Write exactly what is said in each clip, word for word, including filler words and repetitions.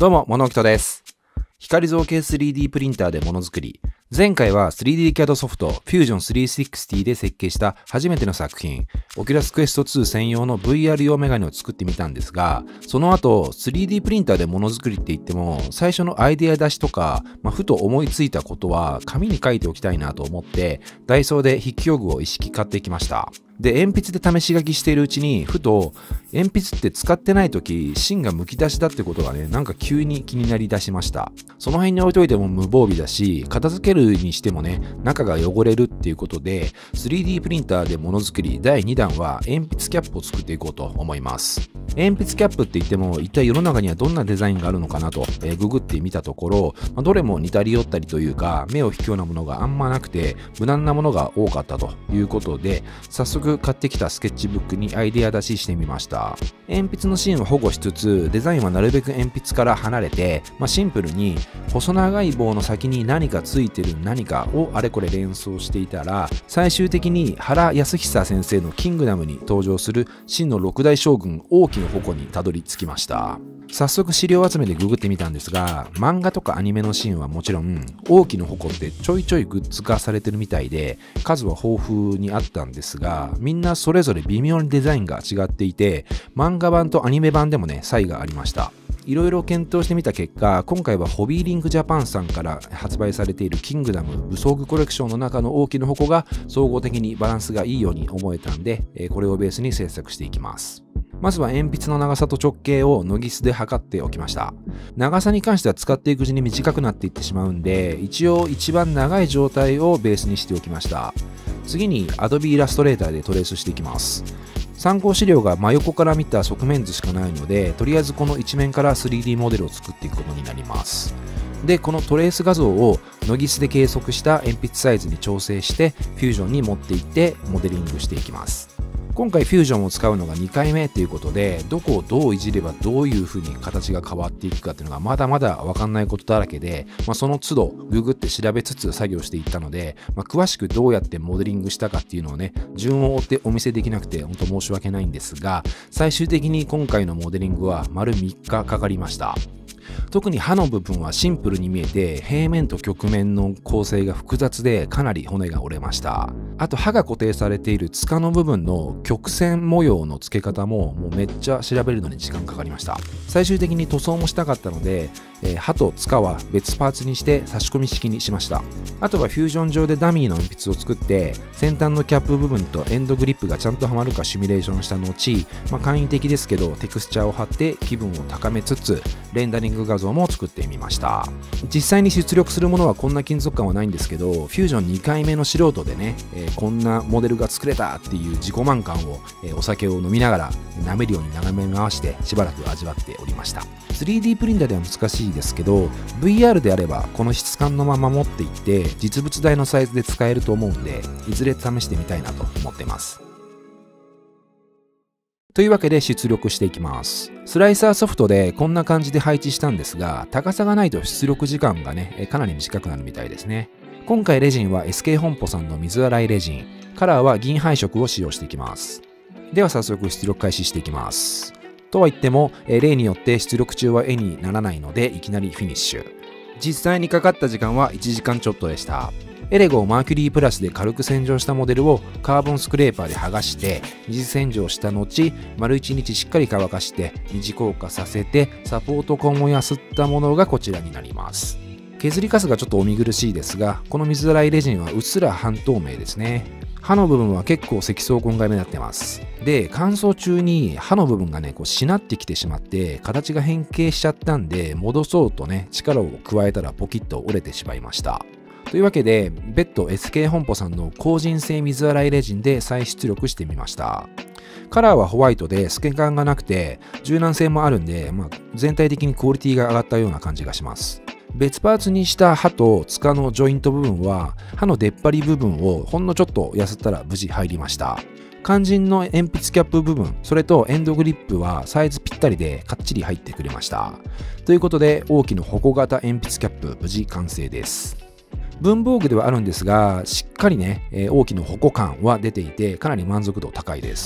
どうも、モノキトです。光造形 スリーディー プリンターでものづくり。前回は スリーディー キャド ソフト Fusion スリーシックスゼロで設計した初めての作品、Oculus Quest ツー専用の ブイアール 用メガネを作ってみたんですが、その後 スリーディー プリンターでものづくりって言っても、最初のアイデア出しとか、まあ、ふと思いついたことは紙に書いておきたいなと思って、ダイソーで筆記用具を一式買ってきました。で、鉛筆で試し書きしているうちに、ふと、鉛筆って使ってない時、芯がむき出しだってことがね、なんか急に気になりだしました。その辺に置いといても無防備だし、片付けるにしてもね、中が汚れるっていうことで、スリーディー プリンターでものづくりだいにだんは鉛筆キャップを作っていこうと思います。鉛筆キャップって言っても、一体世の中にはどんなデザインがあるのかなと、えー、ググってみたところ、まあ、どれも似たり寄ったりというか、目を引くようなものがあんまなくて、無難なものが多かったということで、早速買ってきたスケッチブックにアイデア出ししてみました。鉛筆の芯は保護しつつ、デザインはなるべく鉛筆から離れて、まあ、シンプルに細長い棒の先に何かついてる何かをあれこれ連想していたら、最終的に原康久先生のキングダムに登場する真の六代将軍王騎の矛にたどり着きました。早速資料集めでググってみたんですが、漫画とかアニメのシーンはもちろん、王騎の矛ってちょいちょいグッズ化されてるみたいで、数は豊富にあったんですが、みんなそれぞれ微妙にデザインが違っていて、漫画版とアニメ版でもね、差異がありました。いろいろ検討してみた結果、今回はホビーリンクジャパンさんから発売されているキングダム武装具コレクションの中の王騎の矛が総合的にバランスがいいように思えたんで、これをベースに制作していきます。まずは鉛筆の長さと直径をノギスで測っておきました。長さに関しては使っていくうちに短くなっていってしまうんで、一応一番長い状態をベースにしておきました。次に Adobe Illustrator でトレースしていきます。参考資料が真横から見た側面図しかないので、とりあえずこの一面から スリーディー モデルを作っていくことになります。で、このトレース画像をノギスで計測した鉛筆サイズに調整して、Fusion に持っていってモデリングしていきます。今回 Fusion を使うのがにかいめということで、どこをどういじればどういう風に形が変わっていくかっていうのがまだまだわかんないことだらけで、まあ、その都度ググって調べつつ作業していったので、まあ、詳しくどうやってモデリングしたかっていうのをね、順を追ってお見せできなくて本当申し訳ないんですが、最終的に今回のモデリングは丸みっかかかりました。特に刃の部分はシンプルに見えて、平面と曲面の構成が複雑でかなり骨が折れました。あと刃が固定されている柄の部分の曲線模様の付け方ももうめっちゃ調べるのに時間かかりました。最終的に塗装もしたかったので、えー、刃と柄は別パーツにして差し込み式にしました。あとはフュージョン上でダミーの鉛筆を作って、先端のキャップ部分とエンドグリップがちゃんとはまるかシミュレーションした後、まあ、簡易的ですけどテクスチャーを貼って気分を高めつつ、レンダリング画像も作ってみました。実際に出力するものはこんな金属感はないんですけど、フュージョンにかいめの素人でね、えー、こんなモデルが作れたっていう自己満感を、えー、お酒を飲みながら舐めるように眺め回してしばらく味わっておりました。スリーディー プリンターでは難しいですけど、 ブイアール であればこの質感のまま持っていって実物大のサイズで使えると思うんで、いずれ試してみたいなと思ってます。というわけで出力していきます。スライサーソフトでこんな感じで配置したんですが、高さがないと出力時間がね、かなり短くなるみたいですね。今回レジンは エスケー 本舗さんの水洗いレジン、カラーは銀配色を使用していきます。では早速出力開始していきます。とは言っても、例によって出力中は絵にならないのでいきなりフィニッシュ。実際にかかった時間はいちじかんちょっとでした。エレゴマーキュリープラスで軽く洗浄したモデルをカーボンスクレーパーで剥がして二次洗浄した後、丸いちにちしっかり乾かして二次硬化させてサポート痕をやすったものがこちらになります。削りカスがちょっとお見苦しいですが、この水洗いレジンはうっすら半透明ですね。刃の部分は結構積層痕が目立ってます。で、乾燥中に刃の部分がね、こうしなってきてしまって形が変形しちゃったんで、戻そうとね力を加えたらポキッと折れてしまいました。というわけで、別途 エスケー 本舗さんの高人性水洗いレジンで再出力してみました。カラーはホワイトで透け感がなくて柔軟性もあるんで、まあ、全体的にクオリティが上がったような感じがします。別パーツにした刃と柄のジョイント部分は刃の出っ張り部分をほんのちょっとやすったら無事入りました。肝心の鉛筆キャップ部分、それとエンドグリップはサイズぴったりでかっちり入ってくれました。ということで、王騎の矛型鉛筆キャップ無事完成です。文房具ではあるんですが、しっかりね、えー、王騎の矛感は出ていてかなり満足度高いです。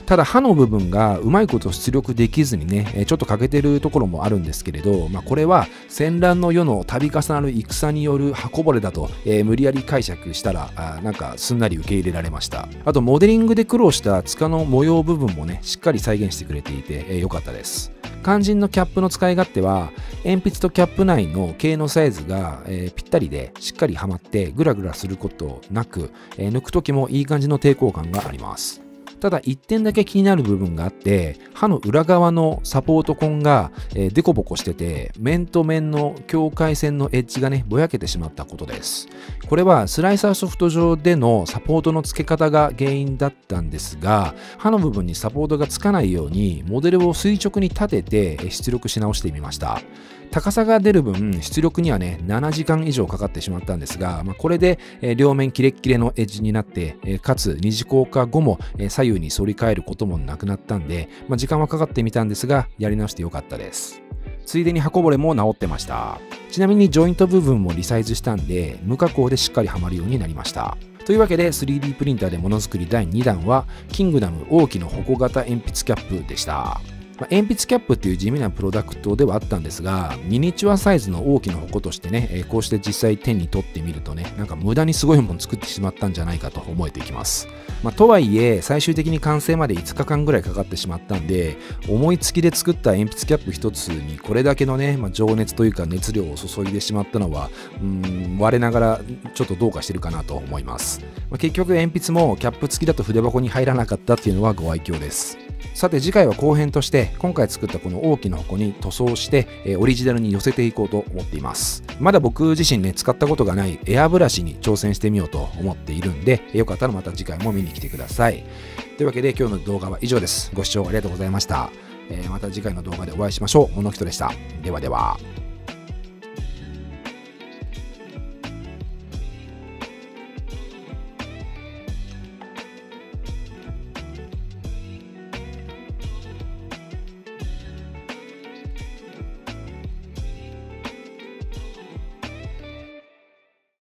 ただ刃の部分がうまいこと出力できずにね、ちょっと欠けてるところもあるんですけれど、まあ、これは戦乱の世の度重なる戦による刃こぼれだと、えー、無理やり解釈したらあなんかすんなり受け入れられました。あとモデリングで苦労した柄の模様部分もねしっかり再現してくれていて、えー、良かったです。肝心のキャップの使い勝手は鉛筆とキャップ内の径のサイズが、えー、ぴったりでしっかりはまってグラグラすることなく、えー、抜く時もいい感じの抵抗感があります。ただ一点だけ気になる部分があって、刃の裏側のサポート痕が、えー、デコボコしてて、面と面の境界線のエッジがねぼやけてしまったことです。これはスライサーソフト上でのサポートの付け方が原因だったんですが、刃の部分にサポートがつかないようにモデルを垂直に立てて出力し直してみました。高さが出る分出力にはねななじかん以上かかってしまったんですが、まあ、これで、えー、両面キレッキレのエッジになって、えー、かつ二次硬化後も、えー、左右に反り返ることもなくなったんで、まあ、時間はかかってみたんですがやり直してよかったです。ついでに刃こぼれも直ってました。ちなみにジョイント部分もリサイズしたんで無加工でしっかりはまるようになりました。というわけで スリーディー プリンターでものづくりだいにだんはキングダム王騎の矛型鉛筆キャップでした。まあ、鉛筆キャップっていう地味なプロダクトではあったんですが、ミニチュアサイズの大きな矛としてね、えー、こうして実際手に取ってみるとね、なんか無駄にすごいもの作ってしまったんじゃないかと思えてきます。まあ、とはいえ、最終的に完成までいつかかんぐらいかかってしまったんで、思いつきで作った鉛筆キャップ一つにこれだけのね、まあ、情熱というか熱量を注いでしまったのは、うーん、我ながらちょっとどうかしてるかなと思います。まあ、結局鉛筆もキャップ付きだと筆箱に入らなかったっていうのはご愛嬌です。さて次回は後編として今回作ったこの大きな矛に塗装して、えー、オリジナルに寄せていこうと思っています。まだ僕自身ね使ったことがないエアブラシに挑戦してみようと思っているんで、よかったらまた次回も見に来てください。というわけで今日の動画は以上です。ご視聴ありがとうございました。えー、また次回の動画でお会いしましょう。モノキトでした。ではでは。